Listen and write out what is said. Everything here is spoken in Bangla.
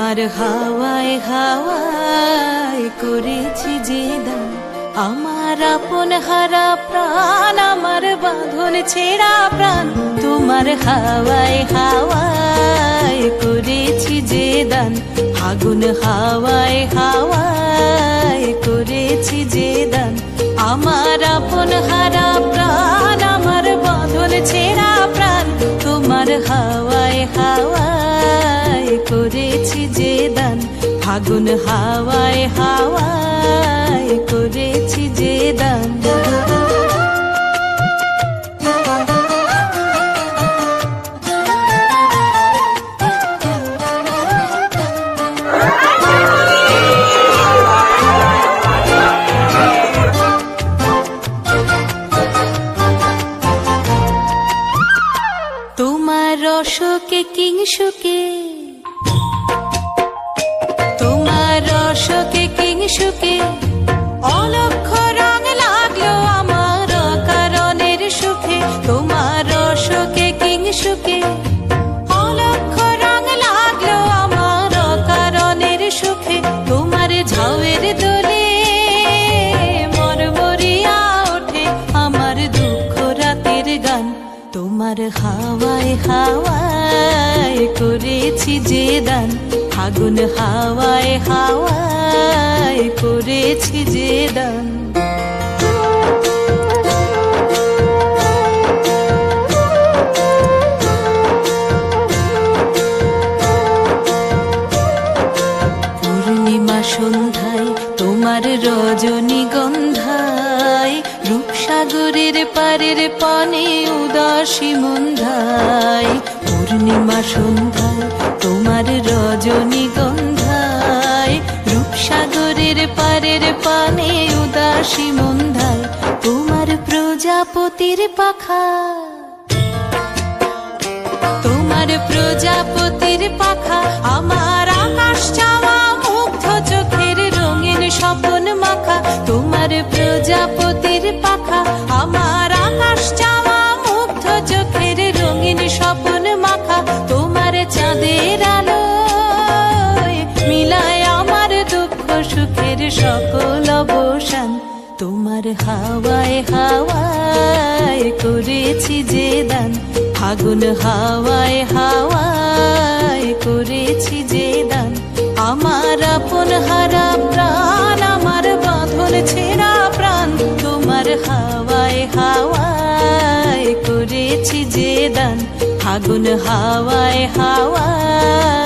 তোমার হাওয়ায় হাওয়ায় করেছি যে দান, আমার আপন হারা প্রাণ, আমার বাঁধন ছেঁড়া প্রাণ। তোমার হাওয়ায় হাওয়ায় করেছি যে দান, আগুন হাওয়ায় হাওয়ায় করেছি যে দান, আমার আপন হারা প্রাণ, আমার বাঁধন ছেঁড়া প্রাণ। তোমার হাওয়ায় হাওয়ায় করেছি যে দান, আগুন হাওয়ায় হাওয়ায় করেছি যে দান। তোমার রসকে কিংসুকে, তোমার রসকে কিংসুকে অলক্ষ রং লাগলো আমার কারণের সুখে। তোমার রসকে কিংসুকে অলক্ষ রং লাগলো আমার কারণের সুখে। তোমার ঝাউয়ের দোলে মরমরিয়া ওঠে আমার দুঃখ রাতের গান। তোমার হাওয়ায় হাওয়ায় করেছি যে দান, আগুন হাওয়ায় হাওয়ায় করেছি যে দান। পূর্ণিমা সন্ধ্যায় তোমার রজনীগন্ধায়, রূপসাগরের পারের পানে উদাসী মন্ধায়। পূর্ণিমা সন্ধ্যায় তোমার রজনীগন্ধায়, রূপসাগরের পারের পানে উদাসী মন্ধায়। তোমার প্রজাপতির পাখা, তোমার প্রজাপতির পাখা আমার আকাশ চাওয়া মুগ্ধ চোখের রঙিন স্বপ্ন মাখা। তোমার প্রজাপতির পাখা আমার আকাশ চাওয়া মুগ্ধ চোখের রঙিন স্বপ্ন মাখা। তোমার চাঁদের আলোয় মিলায় আমার দুঃখ সুখের সকল অবসান। তোমার হাওয়ায় হাওয়ায় করেছি যে দান, আগুন হাওয়ায় হাওয়ায় করেছি যে দান, আমার আপন হারা প্রাণ, আমার বাঁধন ছেঁড়া প্রাণ। তোমার হাওয়ায় হাওয়ায় করেছি যে দান, আগুন হাওয়ায় হাওয়ায়